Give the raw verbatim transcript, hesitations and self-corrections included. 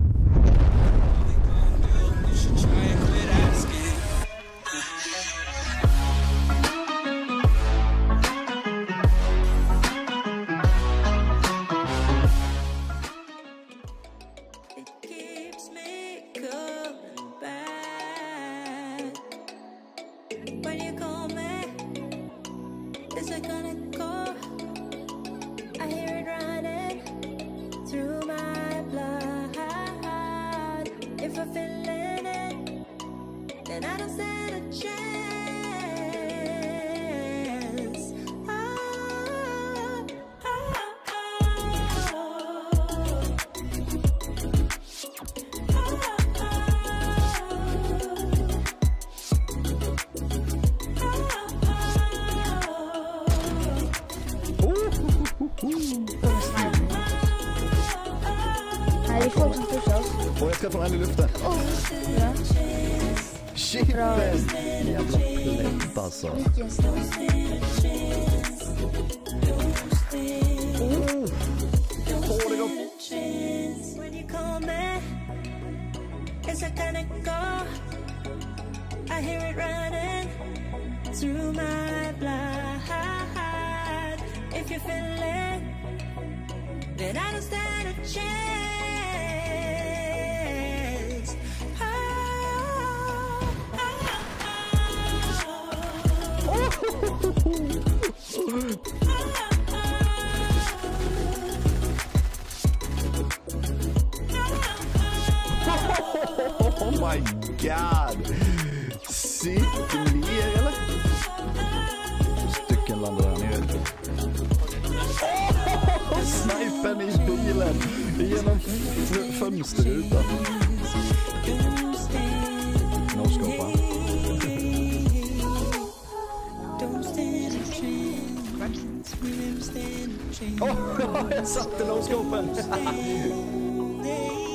Det är folk som pushar oss. Och jag ska få en i luften. Oh. Ja. Shit, jävla pläpp alltså. Vilken stor. Oh. Får det gott. I hear it running through my blood. If you feel it, then I don't stand a chance. Oh, oh, oh my god. Sitt ner eller? Stycken landar här nere. Oh, snipen i bilen genom fönsterrutan. No scope, va? Oh, jag satte no scopen.